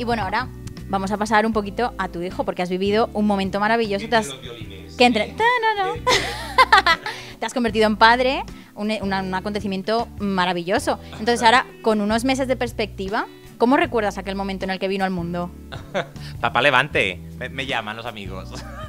Y bueno, ahora vamos a pasar un poquito a tu hijo, porque has vivido un momento maravilloso. Que entre... Te has convertido en padre, un acontecimiento maravilloso. Entonces ahora, con unos meses de perspectiva, ¿cómo recuerdas aquel momento en el que vino al mundo? Papá Levante, me llaman los amigos.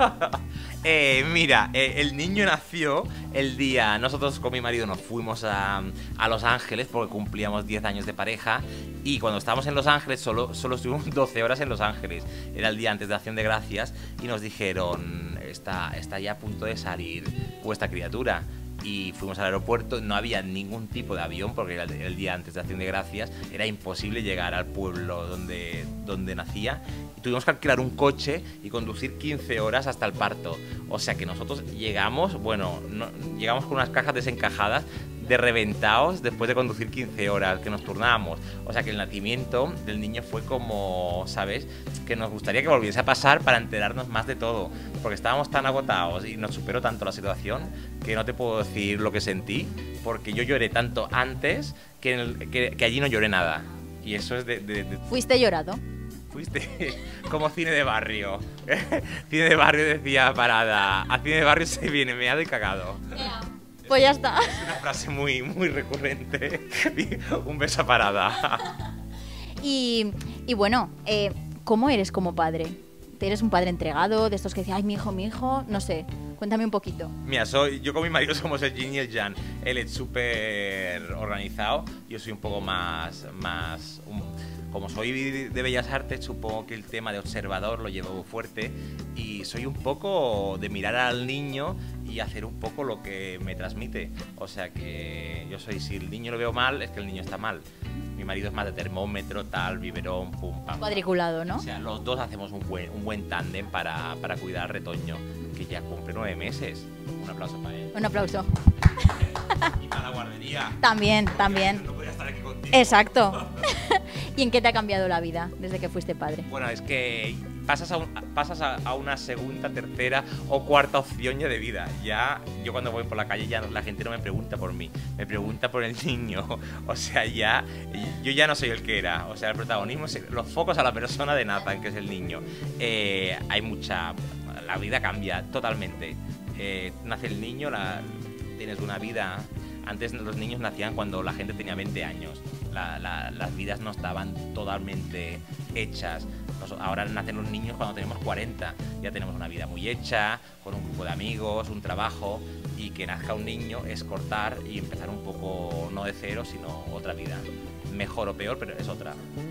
Mira, el niño nació el día... Nosotros con mi marido nos fuimos a Los Ángeles porque cumplíamos 10 años de pareja. Y cuando estábamos en Los Ángeles, solo estuvimos 12 horas en Los Ángeles. Era el día antes de Acción de Gracias. Y nos dijeron, está ya a punto de salir vuestra criatura. Y fuimos al aeropuerto, no había ningún tipo de avión porque era el día antes de Acción de Gracias, era imposible llegar al pueblo donde nacía, y tuvimos que alquilar un coche y conducir 15 horas hasta el parto. O sea que nosotros llegamos, llegamos con unas cajas desencajadas, de reventados después de conducir 15 horas, que nos turnábamos. O sea que el nacimiento del niño fue como, ¿sabes? Que nos gustaría que volviese a pasar para enterarnos más de todo, porque estábamos tan agotados y nos superó tanto la situación que no te puedo decir lo que sentí, porque yo lloré tanto antes que allí no lloré nada. Y eso es ¿Fuiste llorado? Fuiste como cine de barrio. Cine de barrio decía Parada. A cine de barrio se viene meado y cagado. Yeah. Pues ya está. Es una frase muy recurrente. Un beso a Parada. Y bueno, ¿cómo eres como padre? ¿Eres un padre entregado? De estos que dicen, ay, mi hijo, no sé. Cuéntame un poquito. Mira, yo con mi marido somos el yin y el yang. Él es súper organizado. Yo soy un poco más como soy de Bellas Artes, supongo que el tema de observador lo llevo fuerte. Y soy un poco de mirar al niño y hacer un poco lo que me transmite. O sea que yo soy, si el niño lo veo mal, es que el niño está mal. Mi marido es más de termómetro, tal, biberón, pum, pam. Cuadriculado, ¿no? O sea, los dos hacemos un buen tándem para cuidar al retoño, que ya cumple 9 meses. Un aplauso para él. Un aplauso. Y para la guardería. También. No podía estar aquí contigo. Exacto. ¿Y en qué te ha cambiado la vida desde que fuiste padre? Bueno, es que pasas a una segunda, tercera o cuarta opción ya de vida. Ya, yo cuando voy por la calle ya la gente no me pregunta por mí, me pregunta por el niño. O sea, yo ya no soy el que era. O sea, el protagonismo, los focos a la persona de Nathan, que es el niño. La vida cambia totalmente. Nace el niño, tienes una vida. Antes los niños nacían cuando la gente tenía 20 años. Las vidas no estaban totalmente hechas. Ahora nacen los niños cuando tenemos 40. Ya tenemos una vida muy hecha, con un grupo de amigos, un trabajo. Y que nazca un niño es cortar y empezar un poco, no de cero, sino otra vida. Mejor o peor, pero es otra.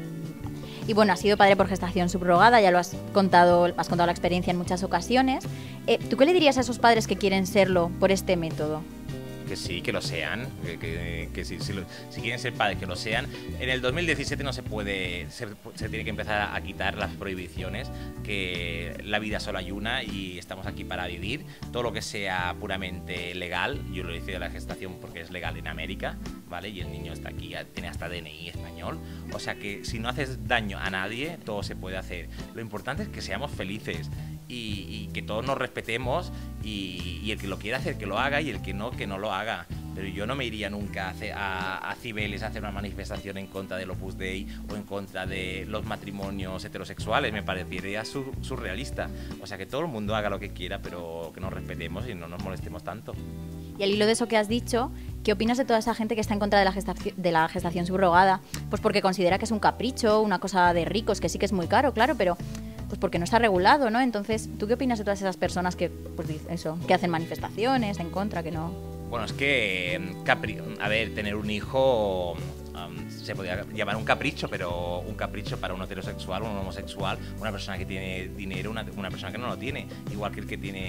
Y bueno, has sido padre por gestación subrogada, ya lo has contado la experiencia en muchas ocasiones. ¿Tú qué le dirías a esos padres que quieren serlo por este método? Que sí, que lo sean, que si quieren ser padres, que lo sean. En el 2017 no se puede, se tiene que empezar a quitar las prohibiciones, que la vida solo hay una y estamos aquí para vivir. Todo lo que sea puramente legal, yo lo hice de la gestación porque es legal en América, ¿vale? Y el niño está aquí, tiene hasta DNI español. O sea que si no haces daño a nadie, todo se puede hacer. Lo importante es que seamos felices y que todos nos respetemos y el que lo quiera hacer, que lo haga, y el que no lo haga. Pero yo no me iría nunca a Cibeles a hacer una manifestación en contra del Opus Dei o en contra de los matrimonios heterosexuales. Me parecería surrealista. O sea, que todo el mundo haga lo que quiera, pero que nos respetemos y no nos molestemos tanto. Y al hilo de eso que has dicho, ¿qué opinas de toda esa gente que está en contra de la gestación subrogada? Pues porque considera que es un capricho, una cosa de ricos, que sí que es muy caro, claro, pero pues porque no está regulado, ¿no? Entonces, ¿tú qué opinas de todas esas personas que, pues eso, que hacen manifestaciones en contra, que no? Bueno, es que, tener un hijo se podría llamar un capricho, pero un capricho para un heterosexual, un homosexual, una persona que tiene dinero, una persona que no lo tiene. Igual que el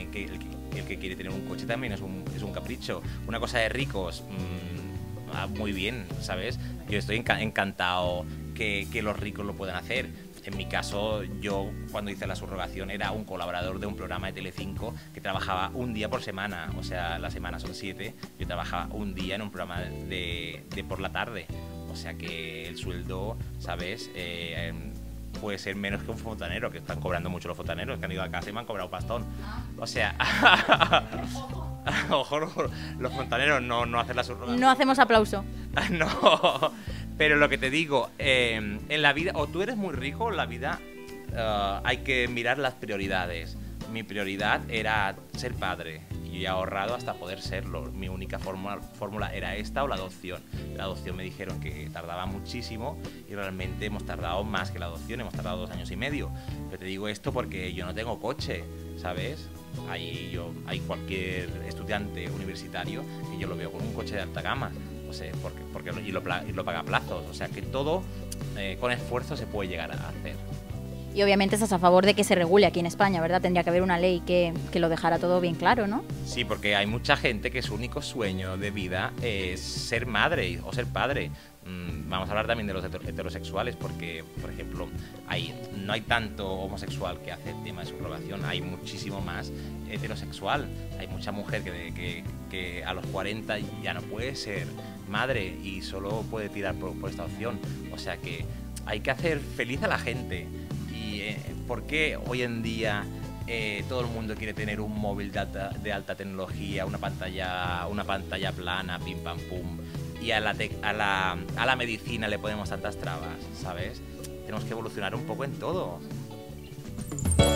que quiere tener un coche también es un capricho. Una cosa de ricos, muy bien, ¿sabes? Yo estoy encantado que los ricos lo puedan hacer. En mi caso, yo cuando hice la subrogación era un colaborador de un programa de Telecinco que trabajaba un día por semana, o sea, la semana son 7, yo trabajaba un día en un programa de por la tarde, o sea que el sueldo, ¿sabes? Puede ser menos que un fontanero, que están cobrando mucho los fontaneros, que han ido a casa y me han cobrado pastón. O sea, ojo, los fontaneros no hacen la subrogación. No hacemos aplauso. No, Pero lo que te digo, en la vida, o tú eres muy rico, en la vida hay que mirar las prioridades. Mi prioridad era ser padre y he ahorrado hasta poder serlo. Mi única fórmula era esta o la adopción. La adopción me dijeron que tardaba muchísimo y realmente hemos tardado más que la adopción, hemos tardado 2 años y medio. Pero te digo esto porque yo no tengo coche, ¿sabes? Hay cualquier estudiante universitario que yo lo veo con un coche de alta gama. O sea, y lo paga a plazos. O sea que todo con esfuerzo se puede llegar a hacer. Y obviamente estás a favor de que se regule aquí en España, ¿verdad? Tendría que haber una ley que lo dejara todo bien claro, ¿no? Sí, porque hay mucha gente que su único sueño de vida es ser madre o ser padre. Vamos a hablar también de los heterosexuales, porque, por ejemplo, no hay tanto homosexual que hace el tema de subrogación, hay muchísimo más heterosexual. Hay mucha mujer que a los 40 ya no puede ser madre y solo puede tirar por esta opción. O sea que hay que hacer feliz a la gente. ¿Por qué hoy en día todo el mundo quiere tener un móvil de alta tecnología, una pantalla plana, pim pam pum, y a la medicina le ponemos tantas trabas, ¿sabes? Tenemos que evolucionar un poco en todo.